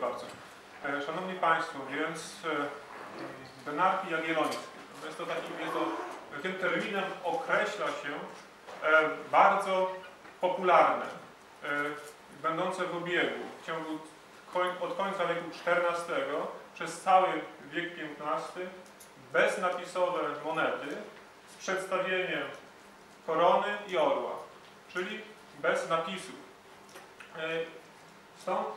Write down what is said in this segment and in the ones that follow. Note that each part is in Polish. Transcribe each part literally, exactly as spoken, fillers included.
bardzo. Szanowni Państwo, więc denarki jagiellońskie. Jest to takim, jest to, tym terminem określa się bardzo popularne, będące w obiegu w ciągu od końca wieku czternastego przez cały wiek piętnasty beznapisowe monety z przedstawieniem korony i orła, czyli bez napisów. Stąd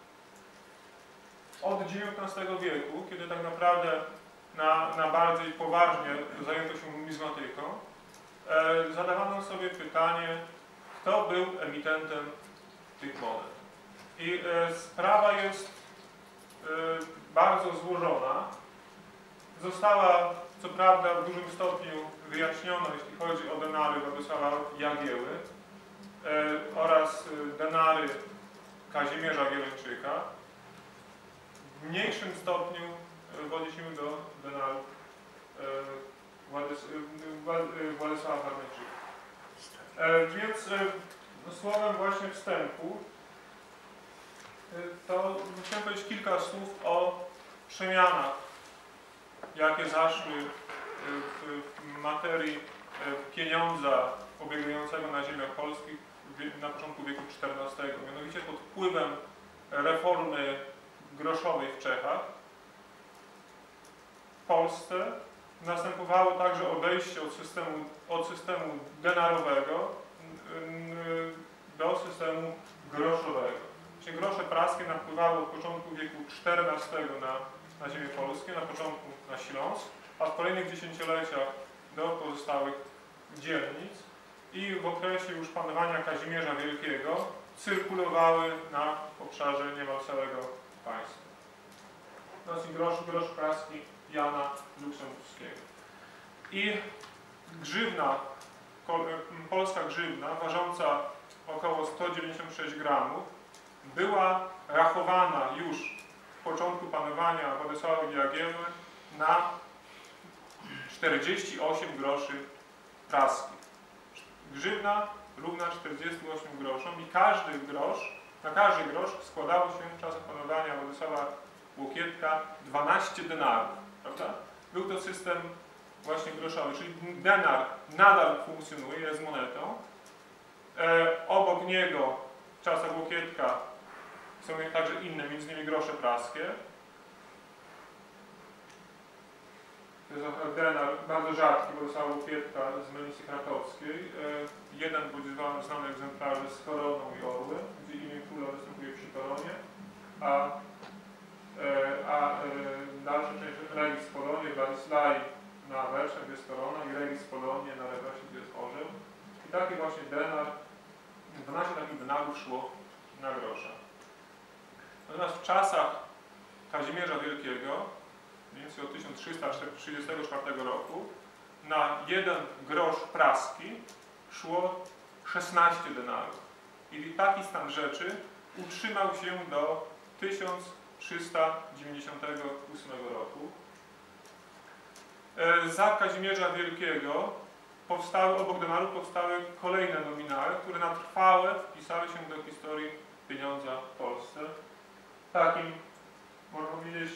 od dziewiętnastego wieku, kiedy tak naprawdę na, na bardziej poważnie zajęto się numizmatyką, e, zadawano sobie pytanie, kto był emitentem tych monet. I e, sprawa jest e, bardzo złożona. Została, co prawda, w dużym stopniu wyjaśniona, jeśli chodzi o denary Władysława Jagieły e, oraz denary Kazimierza Gieleńczyka. W mniejszym stopniu w odniesieniu do denarów e, Władys e, Władysława Warneńczyka. E, więc e, no, słowem właśnie wstępu e, to chciałem powiedzieć kilka słów o przemianach, jakie zaszły w, w materii pieniądza obiegującego na ziemiach polskich na początku wieku czternastego. Mianowicie pod wpływem reformy groszowej w Czechach w Polsce następowało także odejście od systemu, od systemu denarowego do systemu groszowego. Czyli grosze praskie napływały od początku wieku czternastego na, na ziemię polskie, na początku na Śląsk, a w kolejnych dziesięcioleciach do pozostałych dzielnic i w okresie już panowania Kazimierza Wielkiego cyrkulowały na obszarze niemal całego państwa. To jest grosz, grosz praski Jana Luksemburskiego. I grzywna, polska grzywna, ważąca około sto dziewięćdziesiąt sześć gramów, była rachowana już w początku panowania Władysława Jagieły na czterdzieści osiem groszy praskich. Grzywna równa czterdziestu ośmiu groszom i każdy grosz, na każdy grosz składało się w czasach panowania Władysława Łokietka dwanaście denarów, prawda? Był to system właśnie groszowy, czyli denar nadal funkcjonuje, jest monetą. E, obok niego w czasach Łokietka są także inne, między innymi grosze praskie. To jest denar bardzo rzadki, Władysława Łokietka z Melisy Krakowskiej. E, jeden bądź dwa znane egzemplarze z koroną i orłem, gdzie imię króla występuje przy koronie, a, e, a e, dalsza część Regis Polonie, Władysławi na werszach, gdzie jest korona, i Regis Polonie na rewersie, gdzie jest orzeł. I taki właśnie denar, dwanaście takich denarów szło na grosza. Natomiast w czasach Kazimierza Wielkiego, mniej więcej od tysiąc trzysta trzydziestego czwartego roku, na jeden grosz praski szło szesnaście denarów. I taki stan rzeczy utrzymał się do tysiąc trzysta dziewięćdziesiątego ósmego roku. Za Kazimierza Wielkiego powstały, obok denarów powstały kolejne nominały, które na trwałe wpisały się do historii pieniądza w Polsce. Takim, można powiedzieć,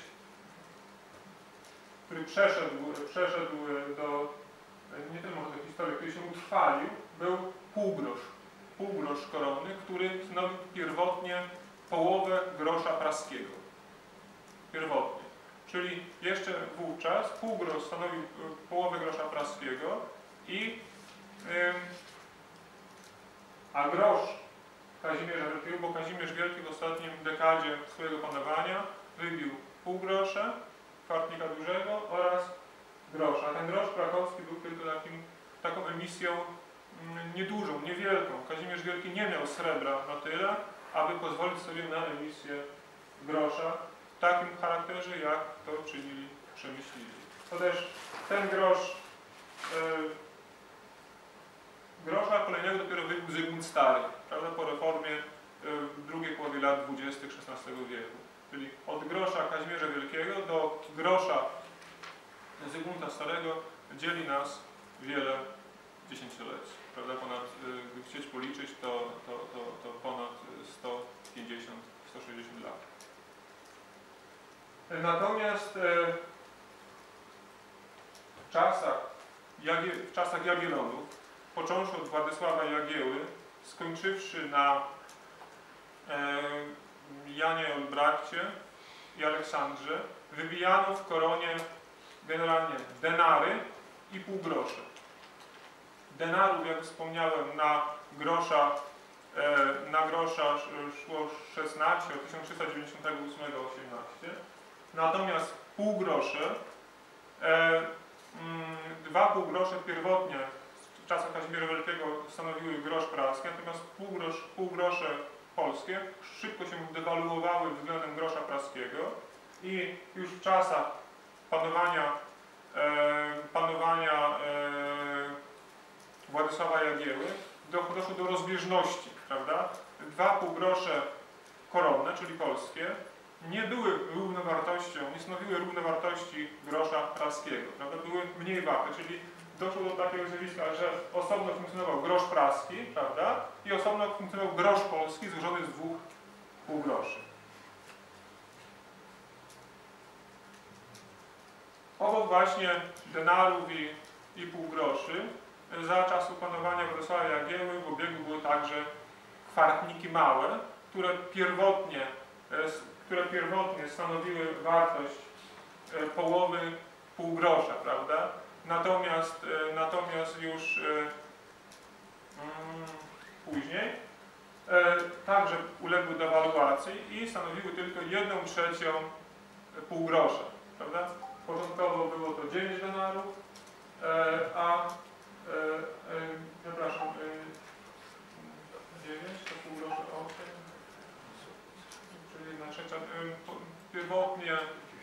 który przeszedł, przeszedł do, nie tyle może do historii, który się utrwalił, był półgrosz. Półgrosz koronny, który stanowił pierwotnie połowę grosza praskiego. Pierwotnie. Czyli jeszcze wówczas półgrosz stanowił połowę grosza praskiego i yy, a grosz Kazimierza Wielkiego, bo Kazimierz Wielki w ostatnim dekadzie swojego panowania wybił pół grosza, kwartnika dużego oraz grosza. Ten grosz krakowski był tylko takim, taką emisją mm, niedużą, niewielką. Kazimierz Wielki nie miał srebra na tyle, aby pozwolić sobie na emisję grosza w takim charakterze, jak to czynili przemyśliwi. To też ten grosz yy, grosza kolejnego dopiero wybił Zygmunt Stary, prawda, po reformie w drugiej połowie lat dwudziestych szesnastego wieku. Czyli od grosza Kazimierza Wielkiego do grosza Zygmunta Starego dzieli nas wiele dziesięcioleci. Prawda, ponad, gdy chcieć policzyć, to, to, to, to ponad sto pięćdziesiąt do stu sześćdziesięciu lat. Natomiast e, w czasach, Jagie, w czasach Jagiellonów, począwszy od Władysława Jagieły, skończywszy na e, Janie Olbrachcie i Aleksandrze, wybijano w koronie generalnie denary i półgrosze. Denarów, jak wspomniałem, na grosza, e, na grosza szło szesnaście, od tysiąc trzysta dziewięćdziesiątego ósmego osiemnaście. Natomiast półgrosze, e, mm, dwa półgrosze pierwotnie w czasach Kazimierza Wielkiego stanowiły grosz praski, natomiast półgrosz, półgrosze polskie szybko się dewaluowały względem grosza praskiego i już w czasach panowania, e, panowania e, Władysława Jagieły doszło do rozbieżności, prawda? Dwa półgrosze koronne, czyli polskie, nie były równowartością, nie stanowiły równowartości grosza praskiego, prawda? Były mniej warte, czyli doszło do takiego zjawiska, że osobno funkcjonował grosz praski, prawda? I osobno funkcjonował grosz polski złożony z dwóch półgroszy. Obok właśnie denarów i, i półgroszy za czasów panowania Władysława Jagieły w obiegu były także kwartniki małe, które pierwotnie, które pierwotnie stanowiły wartość połowy półgrosza, prawda? Natomiast, natomiast już hmm, później także uległy dewaluacji i stanowiły tylko jedną trzecią półgrosza, prawda? Początkowo było to dziewięć denarów, a E, e, przepraszam, e, dziewięć, to pół groszy osiem, czyli jedna trzecia, e, pierwotnie,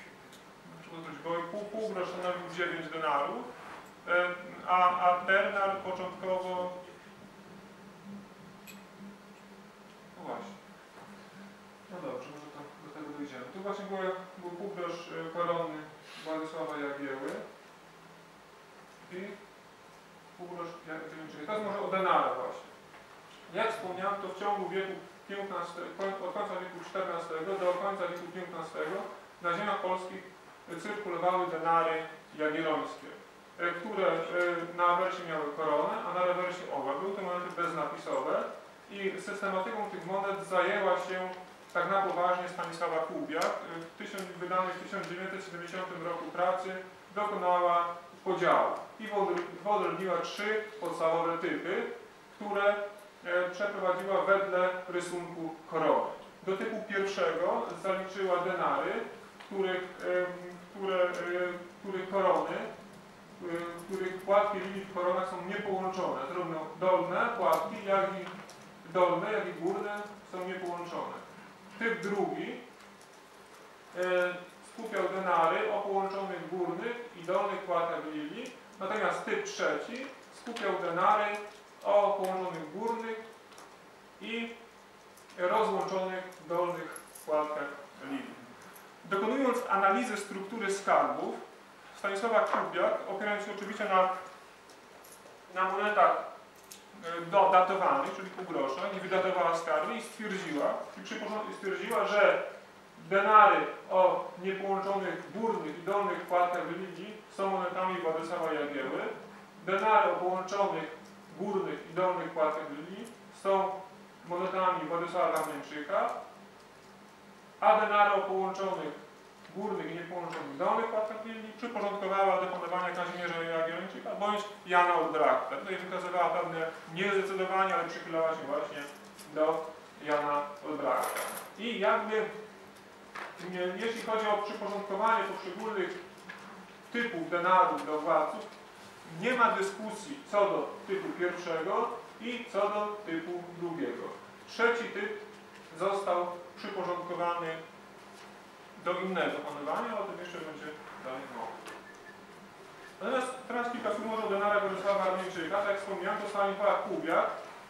pół, pół grosz stanowił dziewięć denarów, e, a, a denar początkowo, no właśnie, no dobrze, może to do tego dojdziemy. Tu właśnie był, był pół grosz koronny Władysława Jagieły i półgrosz, to jest może o denarach właśnie. Jak wspomniałem, to w ciągu wieku piętnastego, od końca wieku czternastego do końca wieku piętnastego na ziemiach polskich cyrkulowały denary jagiellońskie, które na awersie miały koronę, a na rewersie oba. Były to monety beznapisowe i systematyką tych monet zajęła się tak na poważnie Stanisława Kubiak. W wydanej w tysiąc dziewięćset siedemdziesiątym roku pracy dokonała podziału i wyodrębniła trzy podstawowe typy, które e, przeprowadziła wedle rysunku korony. Do typu pierwszego zaliczyła denary, których, e, które, e, których korony, e, których płatki linii w koronach są niepołączone. Zarówno dolne płatki, jak i dolne, jak i górne są niepołączone. Typ drugi e, skupiał denary o połączonych górnych i dolnych płatkach lilii, natomiast typ trzeci skupiał denary o połączonych górnych i rozłączonych dolnych płatkach lilii. Dokonując analizy struktury skarbów, Stanisława Kubiak, opierając się oczywiście na, na monetach do, datowanych, czyli półgrosza, nie wydatowała skarby i stwierdziła, i stwierdziła, że denary o niepołączonych górnych i dolnych płatkach lilii są monetami Władysława Jagieły. Denary o połączonych górnych i dolnych płatkach lilii są monetami Władysława Warmińczyka, a denary o połączonych górnych i niepołączonych dolnych płatkach lilii przyporządkowała do panowania Kazimierza Jagiellończyka bądź Jana Olbrachta. Tutaj wykazywała pewne niezdecydowanie, ale przychylała się właśnie do Jana Olbrachta. I jakby jeśli chodzi o przyporządkowanie poszczególnych typów denarów do władców, nie ma dyskusji co do typu pierwszego i co do typu drugiego. Trzeci typ został przyporządkowany do innego panowania, o tym jeszcze będzie dalej mowa. Natomiast teraz kilka słów może o denarach Władysława Warmińczyka. Tak jak wspomniałem, to Stanisława Kubiak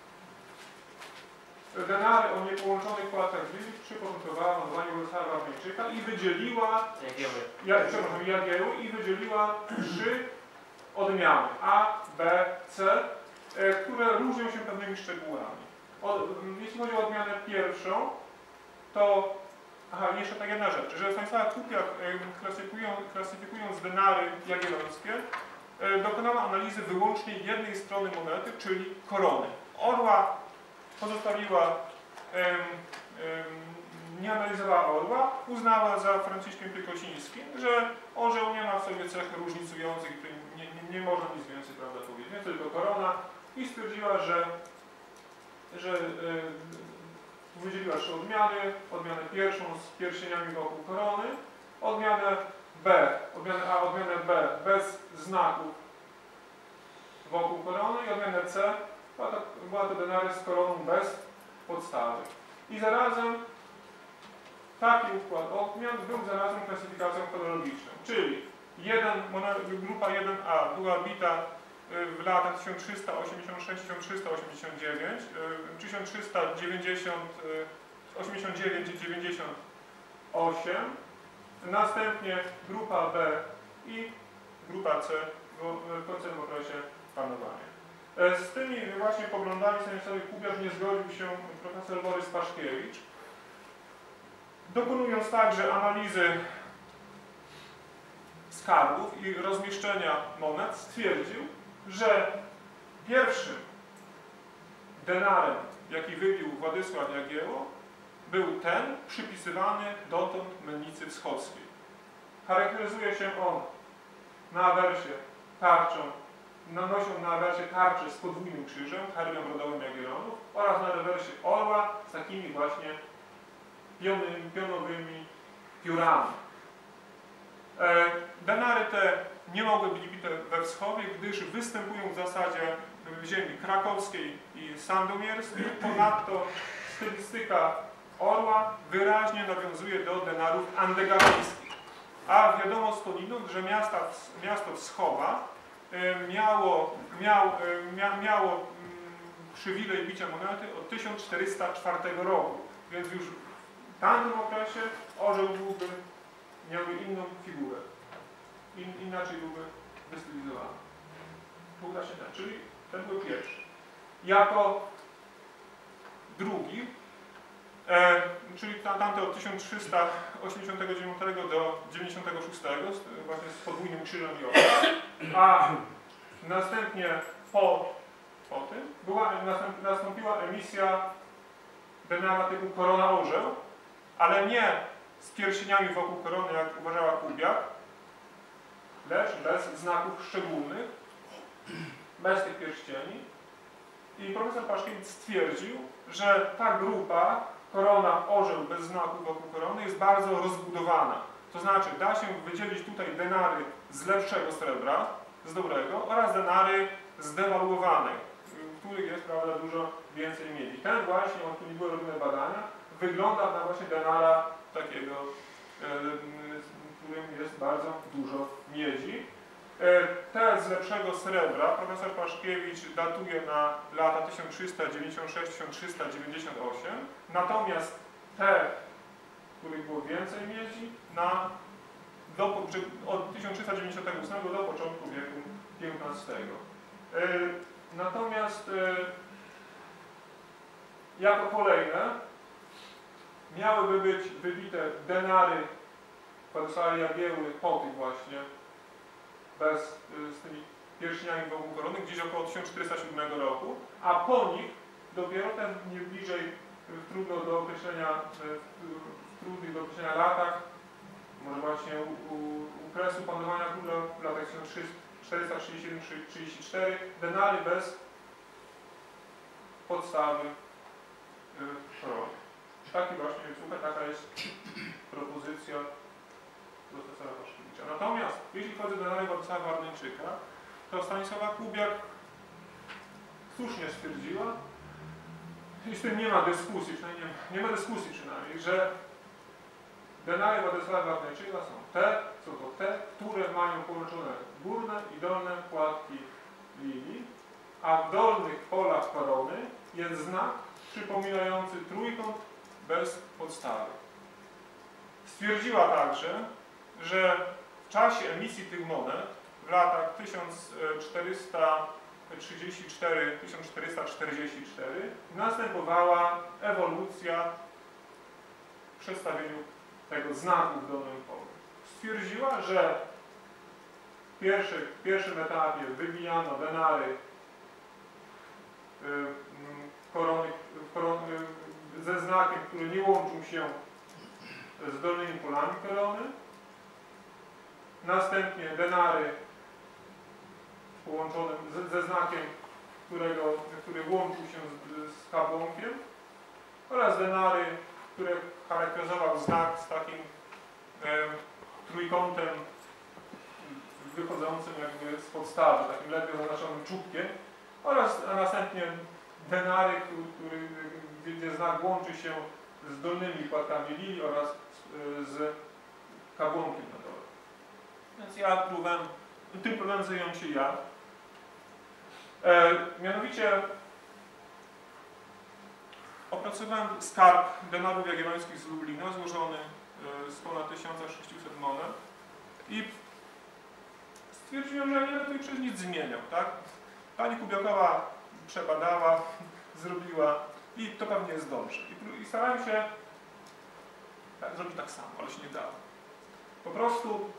denary o niepołączonych płatkach lilii przyporządkowała panowanie Władysława Warmińczyka i wydzieliła Jagieły. Ja, przepraszam, Jagieły i wydzieliła trzy odmiany A, B, C, e, które różnią się pewnymi szczegółami. Od, jeśli chodzi o odmianę pierwszą, to Aha, i jeszcze tak jedna rzecz, że Stanisława Kupiak klasyfikując, klasyfikując denary jagiellońskie, dokonała analizy wyłącznie jednej strony monety, czyli korony. Orła pozostawiła, em, em, nie analizowała orła, uznała za Franciszkiem Pykosińskim, że orzeł nie ma w sobie cech różnicujących, nie, nie, nie może nic więcej, prawda, powiedzieć, nie tylko korona, i stwierdziła, że, że yy, wydzieliła trzy odmiany, odmianę pierwszą z pierścieniami wokół korony, odmianę B, odmianę A, odmianę B bez znaków wokół korony i odmianę C, była to, była to denary z koroną bez podstawy. I zarazem taki układ odmian był zarazem klasyfikacją chronologiczną, czyli jeden, grupa jeden A była bita w latach tysiąc trzysta osiemdziesiąt sześć do tysiąc trzysta osiemdziesiąt dziewięć, tysiąc trzysta osiemdziesiąt dziewięć do dziewięćdziesiąt osiem, następnie grupa B i grupa C w końcowym okresie panowania. Z tymi właśnie poglądami Stanisław Kupiak nie zgodził się profesor Borys Paszkiewicz, dokonując także analizy skarbów i rozmieszczenia monet, stwierdził, że pierwszym denarem, jaki wybił Władysław Jagiełło, był ten przypisywany dotąd Mennicy Wschodzkiej. Charakteryzuje się on na awersie tarczą, nanosi on na awersie tarczę z podwójnym krzyżem, herbem rodowym Jagiellonów oraz na rewersie orła z takimi właśnie pionowymi, pionowymi piórami. E, denary te nie mogły być bite we Wschowie, gdyż występują w zasadzie w ziemi krakowskiej i sandomierskiej. Ponadto stylistyka orła wyraźnie nawiązuje do denarów andegaweńskich. A wiadomo skądinąd, że miasta, miasto Wschowa e, miało, miał, e, mia, miało m, przywilej bicia monety od tysiąc czterysta czwartego roku, więc już w tamtym okresie orzeł byłby, miałby inną figurę, In, inaczej byłby wystylizowany. Uda się tak, czyli ten był pierwszy. Jako drugi, e, czyli tamte od tysiąc trzysta osiemdziesiątego dziewiątego do dziewięćdziesiątego szóstego, właśnie z podwójnym krzyżem i orłem, a następnie po, po tym była, nastąp, nastąpiła emisja denara typu korona orzeł, ale nie z pierścieniami wokół korony, jak uważała Kubiak, lecz bez znaków szczególnych, bez tych pierścieni. I profesor Paszkiewicz stwierdził, że ta grupa korona orzeł bez znaków wokół korony jest bardzo rozbudowana. To znaczy da się wydzielić tutaj denary z lepszego srebra, z dobrego, oraz denary zdewaluowane, w których jest, prawda, dużo więcej miedzi. Ten właśnie, o którym były robione badania, wygląda na właśnie denara takiego, w którym jest bardzo dużo miedzi. Te z lepszego srebra profesor Paszkiewicz datuje na lata tysiąc trzysta dziewięćdziesiąt sześć do tysiąc trzysta dziewięćdziesiąt osiem, natomiast te, w których było więcej miedzi, na, do, od tysiąc trzysta dziewięćdziesiątego ósmego do początku wieku piętnastego. Natomiast jako kolejne miałyby być wybite denary Władysława Jagiełły po tych właśnie, bez, z tymi pierścieniami wokół korony, gdzieś około tysiąc czterysta siódmego roku, a po nich dopiero ten nie bliżej w trudno do określenia, w trudnych do określenia latach, może właśnie u, u, u kresu panowania króla w latach tysiąc czterysta trzydzieści jeden do trzydzieści cztery, denary bez podstawy korony. Taki właśnie, słuchaj, taka jest propozycja profesora Paszkiewicza. Natomiast jeśli chodzi o denary Władysława Warneńczyka, to Stanisława Kubiak słusznie stwierdziła, i z tym nie ma dyskusji, przynajmniej nie, nie ma dyskusji przynajmniej, że denary Władysława Warneńczyka są te, są to te, które mają połączone górne i dolne płatki linii, a w dolnych polach korony jest znak przypominający trójkąt bez podstawy. Stwierdziła także, że w czasie emisji tych monet w latach tysiąc czterysta trzydzieści cztery do tysiąc czterysta czterdzieści cztery następowała ewolucja w przedstawieniu tego znaku w dolnym polu. Stwierdziła, że w, pierwszy, w pierwszym etapie wybijano denary y, korony, korony, ze znakiem, który nie łączył się z dolnymi polami korony. Następnie denary połączone z, ze znakiem, którego, który łączył się z, z kabłonkiem, oraz denary, które charakteryzował znak z takim e, trójkątem wychodzącym jakby z podstawy, takim lepiej zaznaczonym czubkiem, oraz a następnie denary, który, który, gdzie znak łączy się z dolnymi płatkami lilii oraz z, z kabłonkiem na dole. Więc ja próbowałem, tym problemem zająłem się ja. E, mianowicie opracowałem skarb denarów jagiellońskich z Lublina, złożony e, z ponad tysiąc sześćset monet i stwierdziłem, że nie będę przez nic zmieniał, tak? Pani Kubiakowa przebadała, zrobiła i to pewnie jest dobrze. I, i starałem się tak, zrobić tak samo, ale się nie dało. Po prostu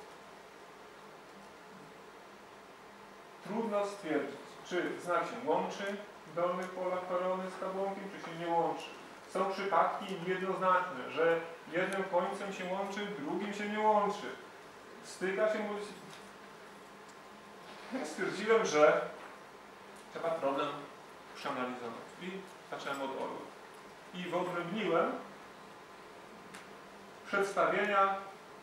trudno stwierdzić, czy znak się łączy w dolnych polach korony z kabłonkiem, czy się nie łączy. Są przypadki jednoznaczne, że jednym końcem się łączy, drugim się nie łączy. Styka się, mówi... Stwierdziłem, że trzeba problem przeanalizować i zacząłem od orłów. I wyodrębniłem przedstawienia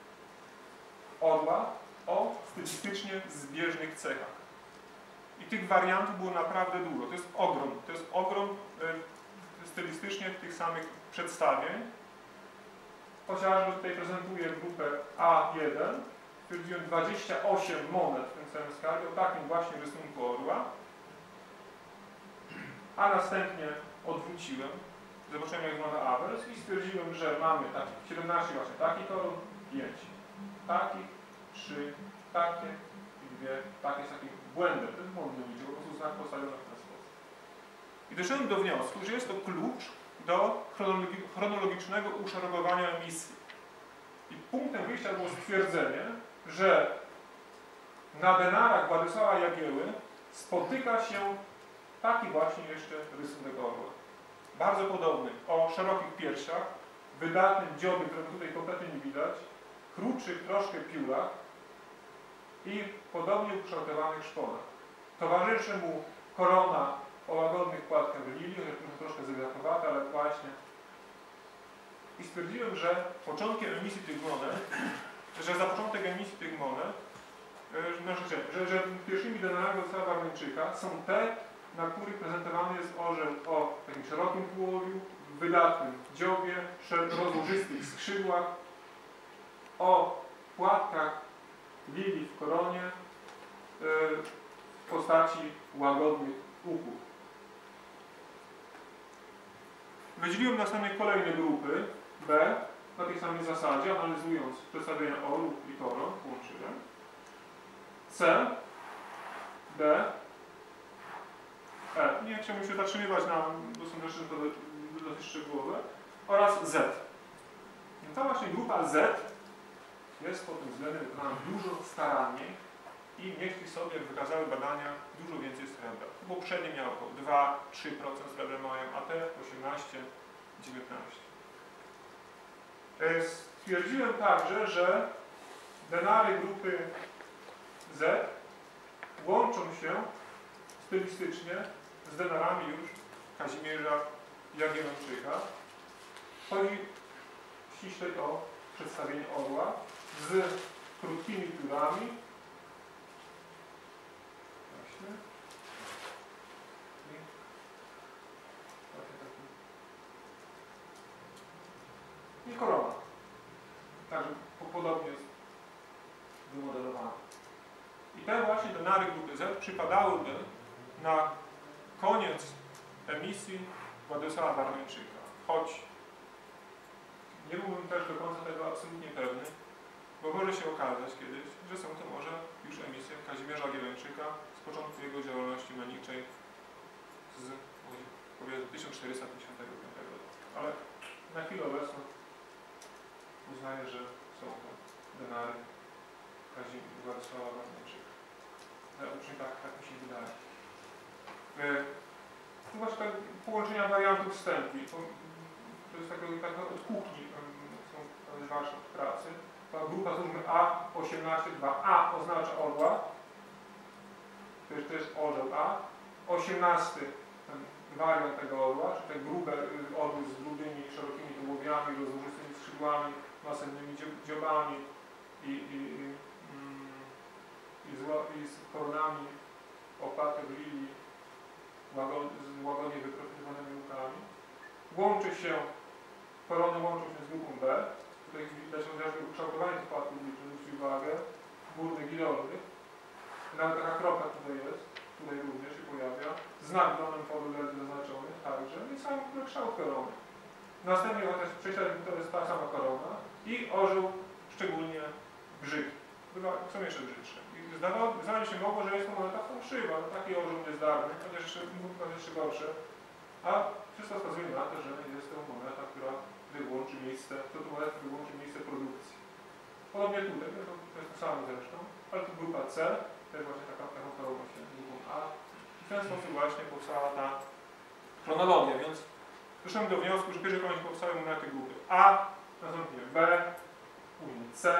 orła o stylistycznie zbieżnych cechach. I tych wariantów było naprawdę dużo. To jest ogrom. To jest ogrom y, stylistycznie tych samych przedstawień. Chociażby tutaj prezentuję grupę A jeden. Stwierdziłem dwadzieścia osiem monet w tym samym skarbie o takim właśnie rysunku orła. A następnie odwróciłem. Zobaczyłem, jak wygląda awers i stwierdziłem, że mamy taki, siedemnaście właśnie takich orł, pięć takich, trzy takie i dwie takie z takim błędem. To jest błąd liczby, po prostu znak postawiony w ten sposób. I doszedłem do wniosku, że jest to klucz do chronologi chronologicznego uszeregowania emisji. I punktem wyjścia było stwierdzenie, że na denarach Władysława Jagieły spotyka się taki właśnie jeszcze rysunek orła. Bardzo podobny, o szerokich piersiach, wydatnym dziobie, którego tutaj kompletnie nie widać, krótszych troszkę piórach i podobnie ukształtowanych szponach. Towarzyszy mu korona o łagodnych płatkach lilii, troszkę zagratowata, ale właśnie. I stwierdziłem, że początkiem emisji tych monet, że za początek emisji tych monet, no, że, że pierwszymi denarami Władysława Warmińczyka są te, na których prezentowany jest orzeł o takim szerokim tułowiu, wydatnym dziobie, rozłożystych skrzydłach, o płatkach lilii w koronie w postaci łagodnych łuków. Wydzieliłem następnie kolejne grupy B na tej samej zasadzie, analizując przedstawienia orłów i koron, łączyłem. C, D, E. Nie chciałbym się zatrzymywać na, bo są rzeczy dosyć szczegółowe. Oraz Z. I ta właśnie grupa Z jest pod tym względem wykonana dużo staranniej i mieści w sobie, jak wykazały badania, dużo więcej srebra. Poprzednie miało około dwa do trzech procent srebra mają, a te osiemnaście do dziewiętnastu procent. Stwierdziłem także, że denary grupy Z łączą się stylistycznie z denarami już Kazimierza Jagiellończyka. Chodzi ściślej o przedstawienie orła z krótkimi piórami. Właśnie. I korona. Także podobnie jest wymodelowana. I te właśnie denary grupy Z przypadałyby na koniec emisji Władysława Warmińczyka. Choć nie byłbym też do końca tego absolutnie pewny, bo może się okazać kiedyś, że są to może już emisje Kazimierza Jagiellończyka z początku jego działalności menniczej z tysiąc czterysta pięćdziesiątego piątego roku. Ale na chwilę obecną uznałem, uznaje, że są to denary Kazimierza Władysława Bartniczyka. Przynajmniej tak, tak mi się wydaje. Tu masz tak połączenia wariantów wstępnych. To, to jest taka, taka od kuchni, są warsztat pracy. Ta grupa zróbmy A osiemnaście dwa. A oznacza orła. To jest, to jest orzeł A. osiemnasty ten wariant tego orła, czyli te grube orły z grubymi, szerokimi tułowiami, rozłożystymi skrzydłami, następnymi dziobami i, i, i, i, z, i z koronami opatek lilii z łagodnie wyprofilowanymi łukami. Łączy się, korony łączą się z grupą B. Tutaj widać chociażby ukształtowanie tych płatków liczby, zwróćcie uwagę, górnych i dolnych. Nawet taka kropka tutaj jest, tutaj również się pojawia. Znak w danym polu zaznaczony także i sam kształt korony. Następnie chociaż prześladek to jest ta sama korona i orzeł szczególnie brzydki. Są jeszcze brzydsze. Zdawać się mogło, że jest to moneta fałszywa, no taki orzeł niezdarny, chociaż jeszcze, chociaż jeszcze gorsze. A wszystko wskazuje na to, że jest to moneta, która wyłączy miejsce, to moneta wyłączy miejsce produkcji. Podobnie tutaj, to, to jest to samo zresztą, ale tu grupa C, to jest właśnie taka, taką koroną się z grupą A. I w ten sposób właśnie powstała ta chronologia, więc doszedłem do wniosku, że pierwsze kolejność powstały monety grupy A, następnie B, później C,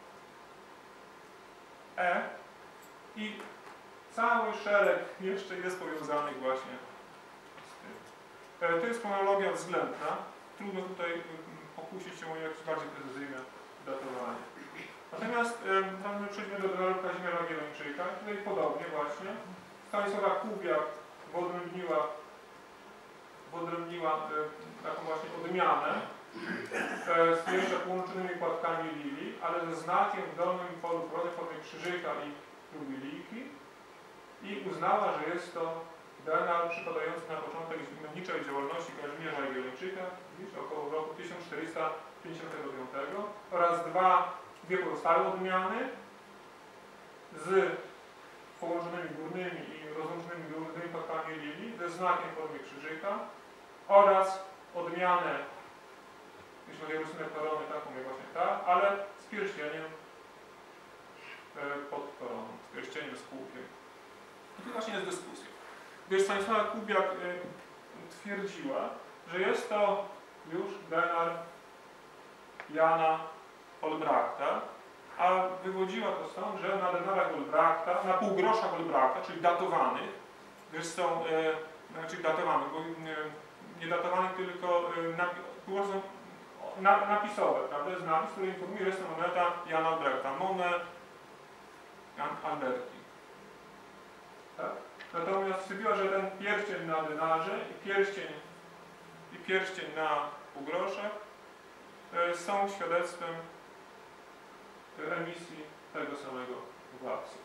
E i cały szereg jeszcze jest powiązanych właśnie z tym. To jest chronologia względna. Trudno tutaj pokusić się o jakieś bardziej precyzyjne datowanie. Natomiast e, przejdźmy do denaru Kazimierza Wielończyka. Tutaj podobnie właśnie. Stanisława Kubiak wyodrębniła, wyodrębniła e, taką właśnie odmianę e, z jeszcze połączonymi płatkami lilii, ale ze znakiem w dolnym polu korony w formie krzyżyka i jubilijki i uznała, że jest to denar przypadający na początek zbrodniczej działalności Kazimierza Wielończyka, około roku tysiąc czterysta pięćdziesiątego piątego oraz dwa, dwie pozostałe odmiany z połączonymi górnymi i rozłączonymi górnymi płatkami lilii ze znakiem w formie krzyżyka oraz odmianę, jeśli chodzi o rysunek korony, taką jak właśnie ta, ale z pierścieniem pod koroną, z pierścieniem z kółkiem. I tu właśnie jest dyskusja. Gdyż Stanisława Kubiak y, twierdziła, że jest to już denar Jana Olbrachta, a wywodziła to stąd, że na denarach Olbrachta, na półgroszach Olbrachta, czyli datowanych, gdyż są, y, czyli datowanych, bo y, nie datowanych, tylko y, napi są na, napisowe, prawda? Jest napis, który informuje, że jest to moneta Jana Olbrachta. Mone Jan Alberti. Tak? Natomiast stwierdziła, że ten pierścień na denarze i pierścień, i pierścień na półgroszach y, są świadectwem y, emisji tego samego władcy.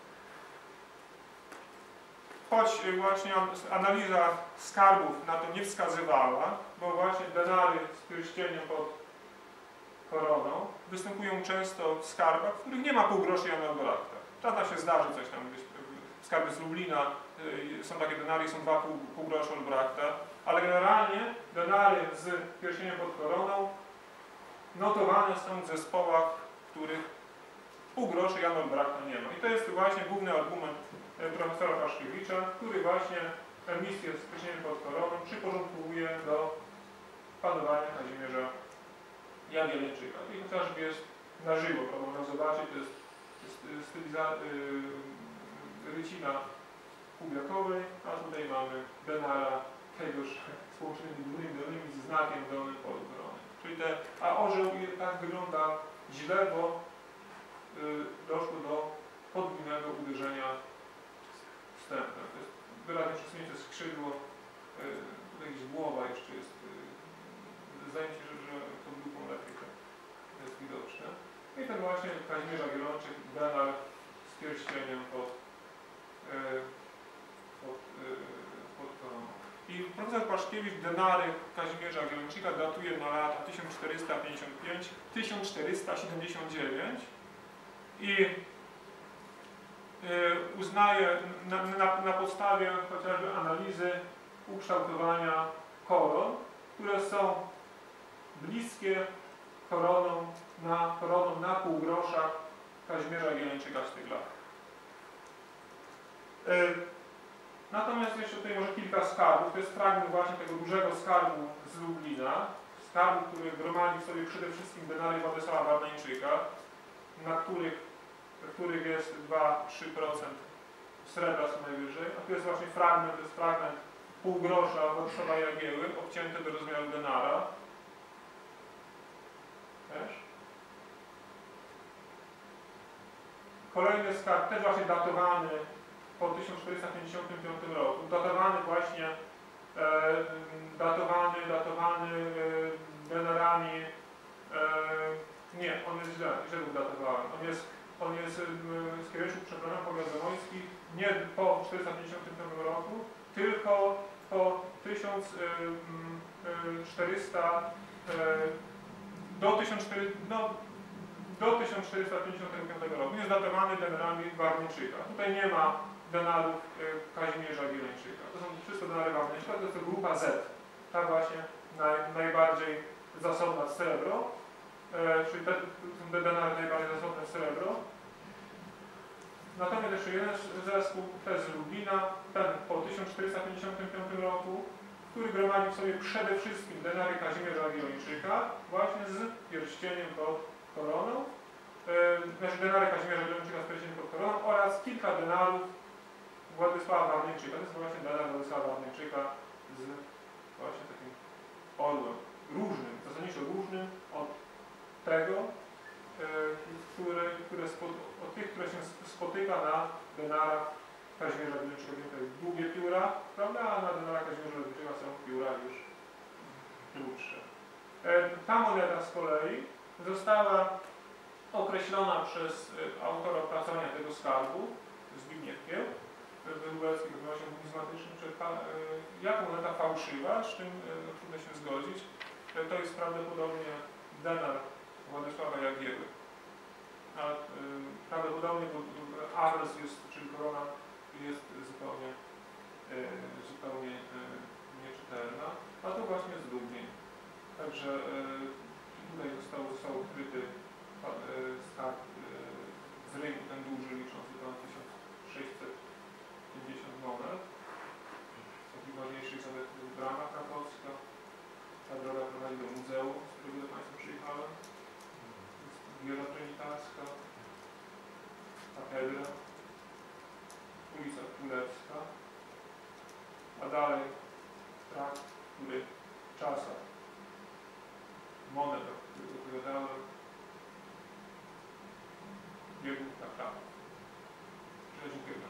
Choć y, właśnie analiza skarbów na to nie wskazywała, bo właśnie denary z pierścieniem pod koroną występują często w skarbach, w których nie ma półgroszy Jana Olbrachta. Czasem się zdarzy coś tam, skarby z Lublina, y, są takie denary, są dwa pół, półgrosze Olbrachta, ale generalnie denary z pierścieniem pod koroną notowane są w zespołach, w których półgroszy Jana Olbrachta nie ma. I to jest właśnie główny argument profesora Paszkiewicza, który właśnie emisję z pierścieniem pod koroną przyporządkuje do panowania Kazimierza Jagiellończyka. I chociażby jest na żywo, to można zobaczyć, to jest stylizacja yy, rycina Kubiakowej, a tutaj mamy denara tegoż z połączonymi górnymi dolnymi z znakiem dolnym polu korony. Czyli te, a orzeł tak wygląda źle, bo yy, doszło do podwójnego uderzenia wstępem. To jest wyraźnie przesunięte skrzydło, yy, tutaj gdzieś głowa jeszcze jest, yy, zdaje mi się, że, że pod grupą lepiej to jest widoczne. I ten właśnie Kazimierz Jagiellończyk, denar z pierścieniem pod, yy, pod, yy, pod koroną. I profesor Paszkiewicz denary Kazimierza Jagiellończyka datuje na lata tysiąc czterysta pięćdziesiąt pięć do tysiąc czterysta siedemdziesiąt dziewięć i yy, uznaje na, na, na podstawie chociażby analizy ukształtowania koron, które są bliskie koroną na, koroną na półgroszach Kazimierza Jagiellończyka z tych lat. Yy, natomiast jeszcze tutaj może kilka skarbów. To jest fragment właśnie tego dużego skarbu z Lublina. Skarbu, który gromadzi w sobie przede wszystkim denary Władysława Warneńczyka, na których, których jest dwa do trzech procent srebra co najwyżej. A tu jest właśnie fragment, to jest fragment półgrosza Władysława Jagieły, obcięty do rozmiaru denara. Też. Kolejny skarb, też właśnie datowany po tysiąc czterysta pięćdziesiątym piątym roku. Datowany właśnie, e, datowany, datowany e, denarami, e, nie, on jest źle, źle był datowany. On jest, on jest e, z kierunków przeprowadzenia powiadomońskich nie po czterysta pięćdziesiątym piątym roku, tylko po tysiąc czterysta, do tysiąc czterysta, no, do tysiąc czterysta pięćdziesiątego piątego roku. Jest datowany denarami Warneńczyka. Tutaj nie ma denarów Kazimierza Jagiellończyka. To są wszystko denary Warneńczyka, to jest to grupa Z. Ta właśnie naj, najbardziej zasobna w srebro, e, czyli te, są te denary najbardziej zasobne w srebro. Natomiast jeszcze jeden zespół, też z Lublina, ten po tysiąc czterysta pięćdziesiątym piątym roku, który gromadzi w sobie przede wszystkim denary Kazimierza Jagiellończyka, właśnie z pierścieniem pod koroną, yy, znaczy denary Kazimierza Jagiellończyka z pierścieniem pod koroną oraz kilka denarów Władysława Warneńczyka. To jest właśnie denar Władysława Warneńczyka z właśnie takim orłem różnym, zasadniczo różnym od tego, Które, które spod, od tych, które się spotyka na denarach Kazimierza Jagiellończyka. To jest długie pióra, prawda? A na denarach Kazimierza Jagiellończyka są pióra już krótsze. Ta moneta z kolei została określona przez autora opracowania tego skarbu, Zbigniew Kieł, Wróblewski w odnośnie numizmatycznym, jako moneta fałszywa, z czym trudno się zgodzić. To jest prawdopodobnie denar Władysława Jagieły. Ale y, prawdopodobnie adres jest, czyli korona jest zupełnie, y, zupełnie y, nieczytelna, a to właśnie z Lublin. Także y, tutaj został, został odkryty y, skarb y, z rynku, ten duży, liczący ponad tysiąc sześćset pięćdziesiąt monet. Takich ważniejszych zalet brama krakowska. Ta droga prowadzi do muzeum, z którego do Państwa przyjechałem. Wieża Trinitarska, katedra, ulica Królewska, a dalej trakt, który w czasach monet, o których opowiadałem, biegł na prawo. Dziękuję.